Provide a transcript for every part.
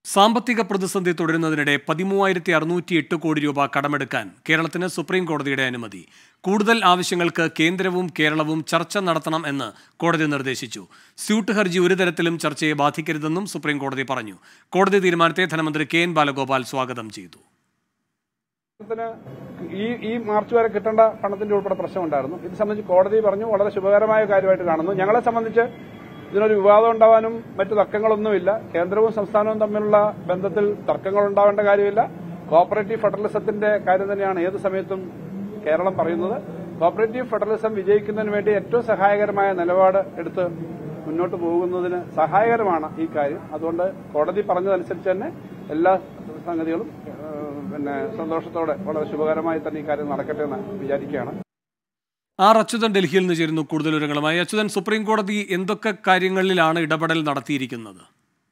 സാമ്പത്തിക പ്രതിസന്ധി തുടരുന്നതിനിടെ 13,608 കോടി രൂപ കടമെടുക്കാൻ കേരളത്തിന് സുപ്രീം കോടതിയുടെ അനുമതി. കൂടുതൽ ആവശ്യങ്ങൾക്ക് കേന്ദ്രവും കേരളവും ചർച്ച നടത്തണം എന്ന് കോടതി നിർദ്ദേശിച്ചു. സ്യൂട്ട് ഹർജി ഒരു തരത്തിലും ചർച്ചയെ ബാധിക്കരുതെന്നും സുപ്രീം കോടതി പറഞ്ഞു. കോടതി തീരുമാനത്തെ ധനമന്ത്രി കെ.എൻ. ബാലഗോപാൽ സ്വാഗതം ചെയ്തു. ഈ മാർച്ച് വരെ കിട്ടേണ്ട പണത്തിന്റെ ഉൾപ്പെടെ പ്രശ്നമുണ്ടായിരുന്നു. ഇത് സംബന്ധിച്ച് കോടതി പറഞ്ഞു വളരെ ശുഭകരമായ കാര്യമായിട്ട് കാണുന്നു. ഞങ്ങളെ സംബന്ധിച്ച് ഇതിനൊരു വിവാദം ഉണ്ടാവാനും മറ്റു തർക്കങ്ങളൊന്നുമില്ല. കേന്ദ്രവും സംസ്ഥാനവും തമ്മിലുള്ള ബന്ധത്തിൽ തർക്കങ്ങൾ ഉണ്ടാവേണ്ട കാര്യമില്ല. കോഓപ്പറേറ്റീവ് ഫെഡറലിസത്തിന്റെ കാര്യം തന്നെയാണ് ഏത് സമയത്തും കേരളം പറയുന്നത്. കോഓപ്പറേറ്റീവ് ഫെഡറലിസം വിജയിക്കുന്നതിന് വേണ്ടി ഏറ്റവും സഹായകരമായ നിലപാട് എടുത്ത് മുന്നോട്ട് പോകുന്നതിന് സഹായകരമാണ് ഈ കാര്യം. അതുകൊണ്ട് കോടതി പറഞ്ഞതനുസരിച്ച് തന്നെ എല്ലാ സംഗതികളും സന്തോഷത്തോടെ വളരെ ശുഭകരമായി തന്നെ ഈ കാര്യം നടക്കട്ടെ എന്ന് വിചാരിക്കുകയാണ്. ആർ അച്യുതൻ ഡൽഹിയിൽ നിന്ന് ചേരുന്നു കൂടുതൽ വിവരങ്ങളുമായി. അച്യുതൻ, സുപ്രീം കോടതി എന്തൊക്കെ കാര്യങ്ങളിലാണ് ഇടപെടൽ നടത്തിയിരിക്കുന്നത്?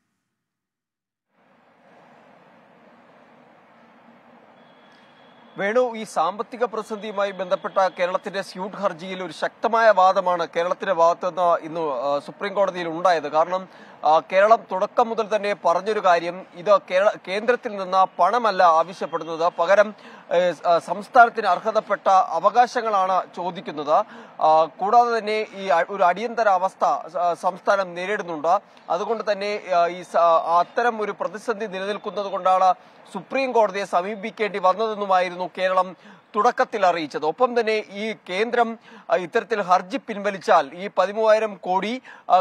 വേണു, ഈ സാമ്പത്തിക പ്രതിസന്ധിയുമായി ബന്ധപ്പെട്ട കേരളത്തിന്റെ സ്യൂട്ട് ഹർജിയിൽ ഒരു ശക്തമായ വാദമാണ് കേരളത്തിന്റെ ഭാഗത്തുനിന്ന് ഇന്ന് സുപ്രീം കോടതിയിൽ ഉണ്ടായത്. കാരണം കേരളം തുടക്കം മുതൽ തന്നെ പറഞ്ഞൊരു കാര്യം, ഇത് കേന്ദ്രത്തിൽ നിന്ന് പണമല്ല ആവശ്യപ്പെടുന്നത്, പകരം സംസ്ഥാനത്തിന് അർഹതപ്പെട്ട അവകാശങ്ങളാണ് ചോദിക്കുന്നത്. കൂടാതെ തന്നെ ഈ ഒരു അടിയന്തര അവസ്ഥ സംസ്ഥാനം നേരിടുന്നുണ്ട്. അതുകൊണ്ട് തന്നെ ഈ അത്തരം ഒരു പ്രതിസന്ധി നിലനിൽക്കുന്നത് കൊണ്ടാണ് സുപ്രീം കോടതിയെ സമീപിക്കേണ്ടി വന്നതെന്നുമായിരുന്നു കേരളം തുടക്കത്തിൽ അറിയിച്ചത്. ഒപ്പം തന്നെ ഈ കേന്ദ്രം ഇത്തരത്തിൽ ഹർജി പിൻവലിച്ചാൽ ഈ 13,000 കോടി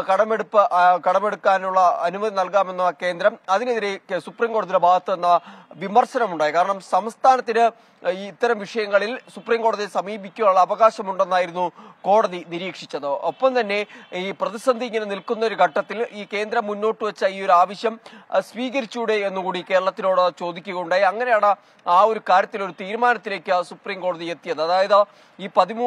കടമെടുക്കാനുള്ള അനുമതി നൽകാമെന്ന കേന്ദ്രം, അതിനെതിരെ സുപ്രീം കോടതിയുടെ ഭാഗത്ത് നിന്ന് വിമർശനമുണ്ടായി. കാരണം സംസ്ഥാനത്തിന് ഇത്തരം വിഷയങ്ങളിൽ സുപ്രീം കോടതിയെ സമീപിക്കാനുള്ള അവകാശമുണ്ടെന്നായിരുന്നു കോടതി നിരീക്ഷിച്ചത്. ഒപ്പം തന്നെ ഈ പ്രതിസന്ധി ഇങ്ങനെ നിൽക്കുന്ന ഒരു ഘട്ടത്തിൽ ഈ കേന്ദ്രം മുന്നോട്ട് വെച്ച ഈ ഒരു ആവശ്യം സ്വീകരിച്ചൂടെ എന്നുകൂടി കേരളത്തിനോട് ചോദിക്കുകയുണ്ടായി. അങ്ങനെയാണ് ആ ഒരു കാര്യത്തിൽ ഒരു തീരുമാനത്തിലേക്ക് സുപ്രീം കോടതി എത്തിയത്. അതായത് ഈ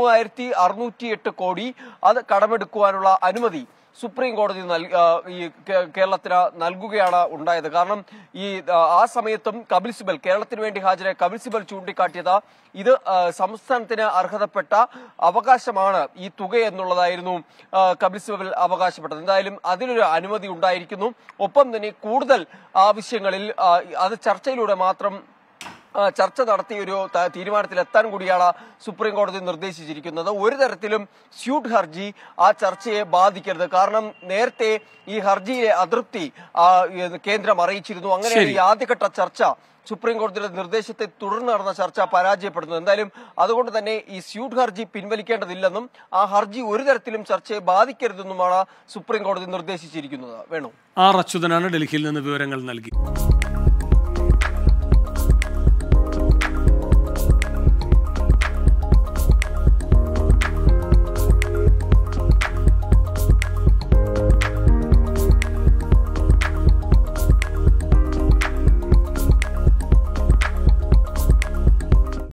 13,608 കോടി അത് കടമെടുക്കുവാനുള്ള അനുമതി സുപ്രീം കോടതി ഈ കേരളത്തിന് നൽകുകയാണ് ഉണ്ടായത്. കാരണം ഈ ആ സമയത്തും കപിൽ സിബൽ, കേരളത്തിന് വേണ്ടി ഹാജരായ കപിൽ സിബൽ ചൂണ്ടിക്കാട്ടിയത് ഇത് സംസ്ഥാനത്തിന് അർഹതപ്പെട്ട അവകാശമാണ് ഈ തുക എന്നുള്ളതായിരുന്നു കപിൽ സിബൽ അവകാശപ്പെട്ടത്. എന്തായാലും അതിനൊരു അനുമതി ഉണ്ടായിരിക്കുന്നു. ഒപ്പം തന്നെ കൂടുതൽ ആവശ്യങ്ങളിൽ അത് ചർച്ചയിലൂടെ മാത്രം ചർച്ച നടത്തി ഒരു തീരുമാനത്തിലെത്താൻ കൂടിയാണ് സുപ്രീം കോടതി നിർദ്ദേശിച്ചിരിക്കുന്നത്. ഒരു തരത്തിലും സ്യൂട്ട് ഹർജി ആ ചർച്ചയെ ബാധിക്കരുത്. കാരണം നേരത്തെ ഈ ഹർജിയിലെ അതൃപ്തി കേന്ദ്രം അറിയിച്ചിരുന്നു. അങ്ങനെ ഈ ആദ്യഘട്ട ചർച്ച സുപ്രീം കോടതിയുടെ നിർദ്ദേശത്തെ തുടർന്ന് നടന്ന ചർച്ച പരാജയപ്പെടുന്നു. എന്തായാലും അതുകൊണ്ട് തന്നെ ഈ സ്യൂട്ട് ഹർജി പിൻവലിക്കേണ്ടതില്ലെന്നും ആ ഹർജി ഒരു തരത്തിലും ചർച്ചയെ ബാധിക്കരുതെന്നുമാണ് സുപ്രീം കോടതി നിർദ്ദേശിച്ചിരിക്കുന്നത്. വേണു, ആർ അച്യുതനാണ് ഡൽഹിയിൽ നിന്ന് വിവരങ്ങൾ നൽകി.